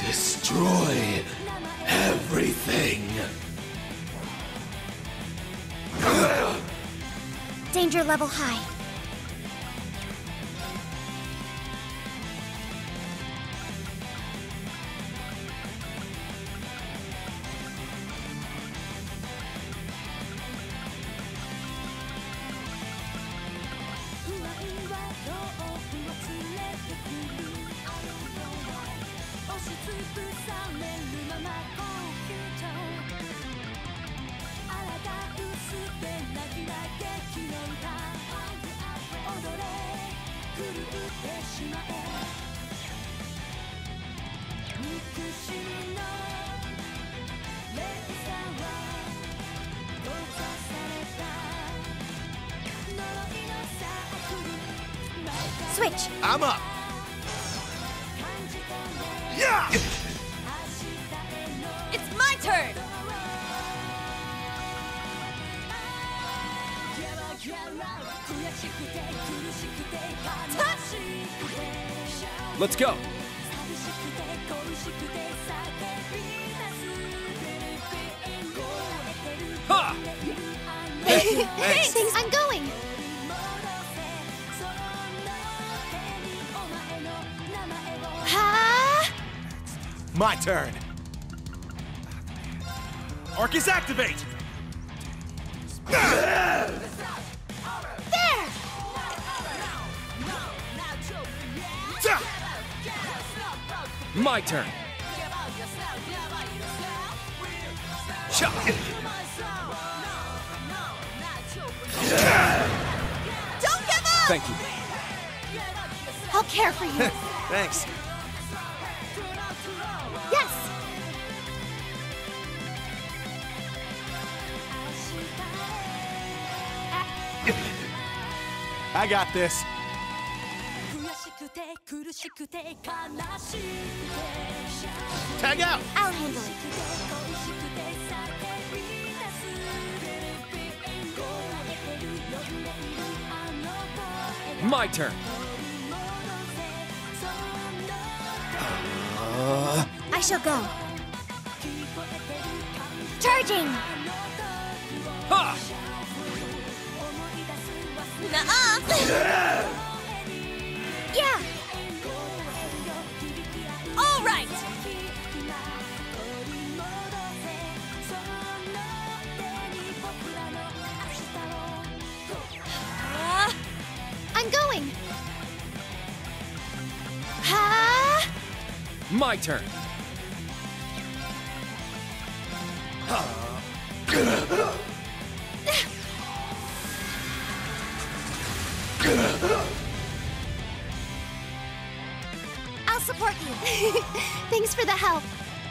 Destroy everything. Danger level high. Switch. I'm up. Yeah! It's my turn. Let's go. Ha! Thanks. I'm going. Ha! My turn. Arcus activate. There! My turn. Shot. Don't give up! Thank you. I'll care for you. Thanks. Yes! I got this. Tag out. I'll handle it. My turn. I shall go. Charging! Ha! Nuh-uh! Yeah! All right! I'm going! Ha! My turn. I'll support you. Thanks for the help.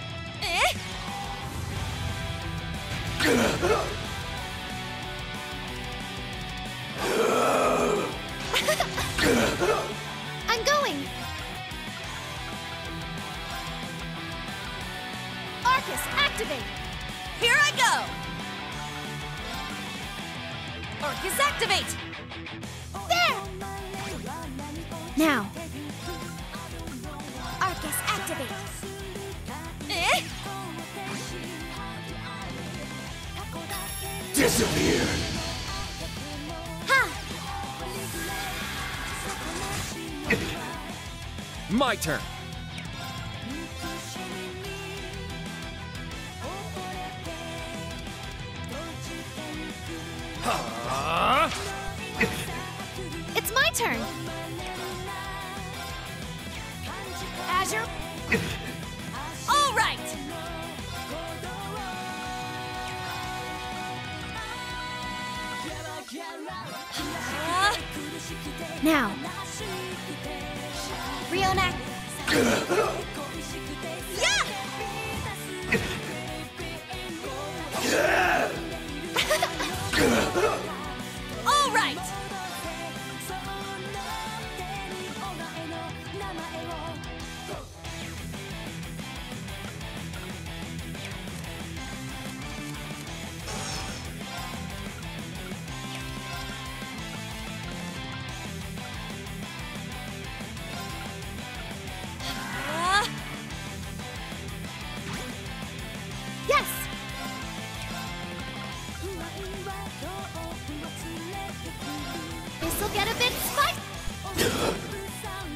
I'm going. Arcus, activate. Here I go. Arcus, activate. There. Now. Arcus, activate. Disappear. Ha! My turn. It's my turn. Azure. All right. Now. Rionac. Yeah! All right.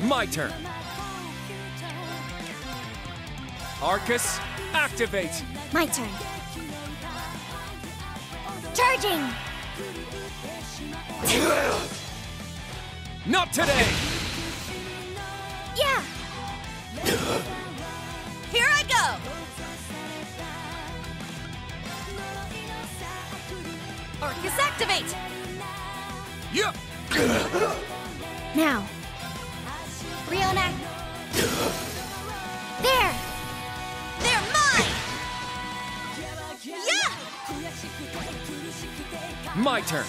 My turn. Arcus, activate. My turn. Charging! Not today. Yeah! Here I go! Arcus, activate! Yeah. Now. Riona. There! They're mine! Yeah! My turn.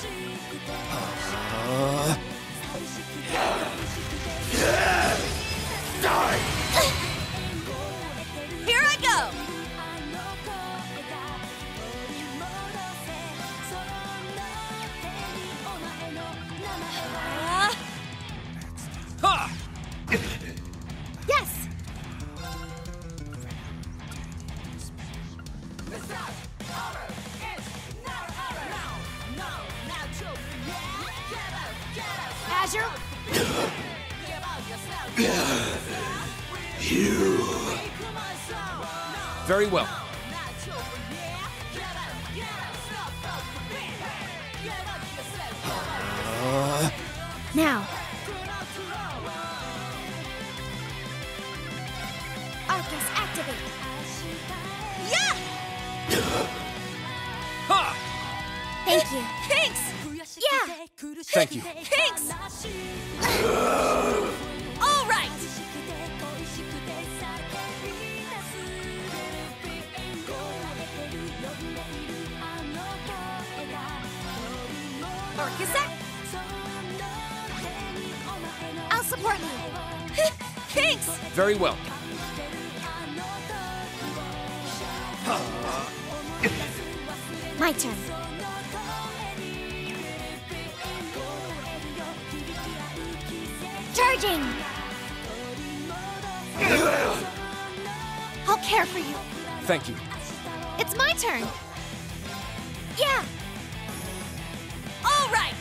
Here I go! Ha! Yes! Azure? Very well. Now. Arcus, activate. Yeah! Ha! Thank you. Thanks! Yeah! Thank you. Thanks! All right! Arcus, I'll support you. Thanks! Very well. My turn. Charging! I'll care for you. Thank you. It's my turn. Yeah. All right.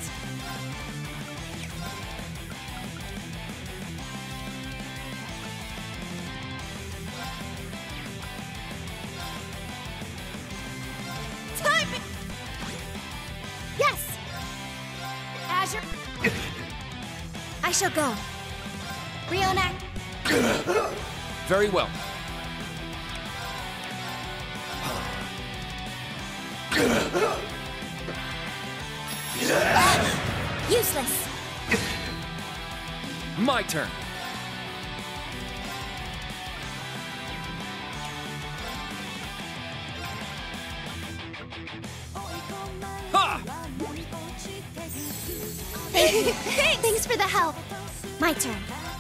Time. Yes. Azure. I shall go. Riona. Very well. Useless. My turn. Ha! Thanks for the help. My turn.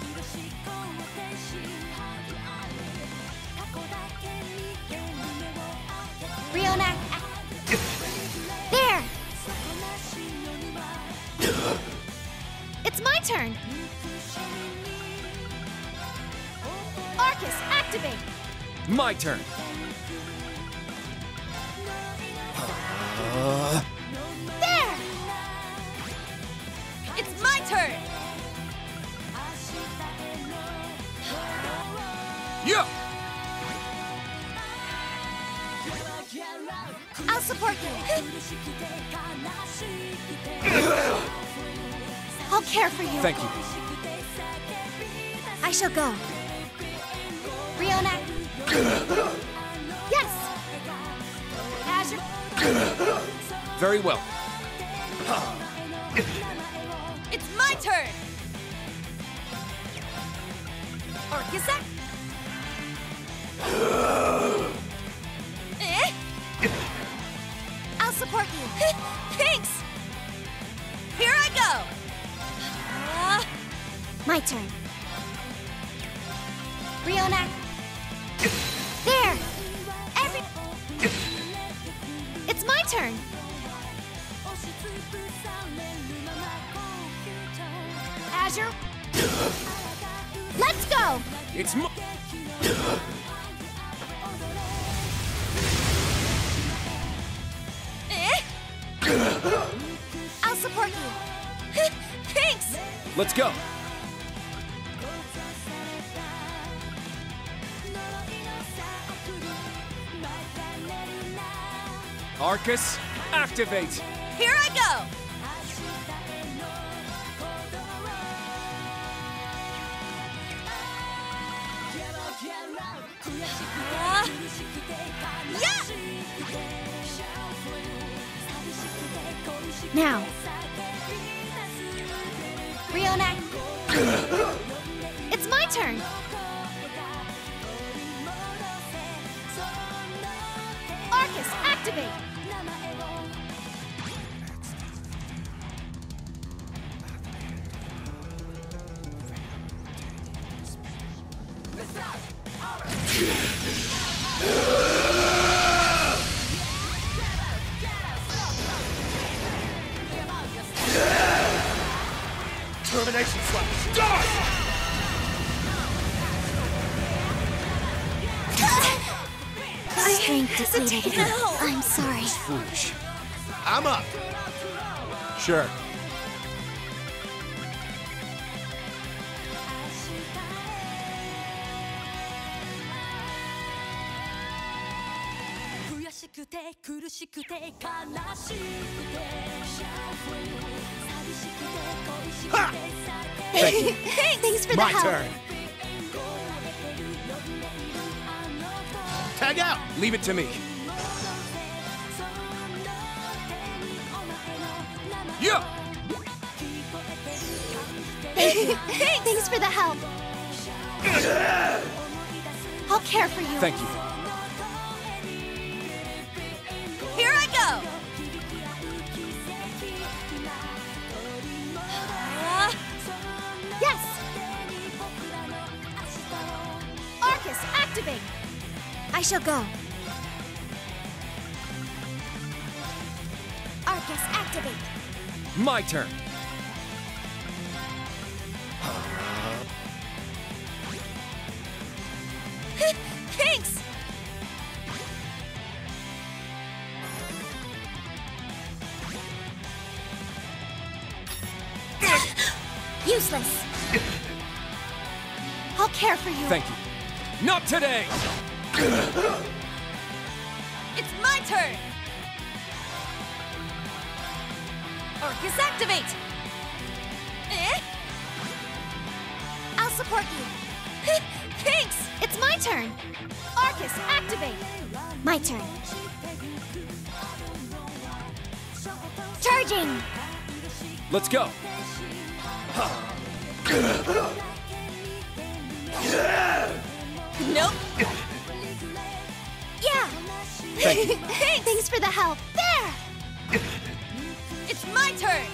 Riona. There. It's my turn. Arcus, activate. My turn. There. It's my turn. Yeah. I'll support you. I'll care for you. Thank you. I shall go. Riona. Yes. Azure. Very well. It's my turn. Arcus. I'll support you. Thanks. Here I go. My turn. Riona. There. It's my turn. Azure. Let's go. It's my... I'll support you. Thanks. Let's go. Arcus, activate! Here I go! Yeah! Now. Riona. It's my turn. Arcus, activate. Termination slash. Die! Strength depleted. No. I'm sorry. Foolish. I'm up. Sure. Ha! Thanks for the My help. turn. Tag out. Leave it to me. Yeah! Thanks for the help. I'll care for you. Thank you. Here I go! Yes. Arcus, activate. I shall go. Arcus, activate. My turn. Thanks! Useless. I'll care for you. Thank you. Not today! It's my turn! Arcus, activate! Eh? I'll support you. Thanks! It's my turn. Arcus, activate. My turn. Charging. Let's go. Nope! Yeah. Thank you. Thanks for the help. There. It's my turn!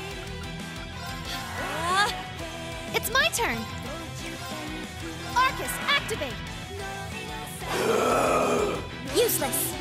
It's my turn. Arcus, activate. Useless.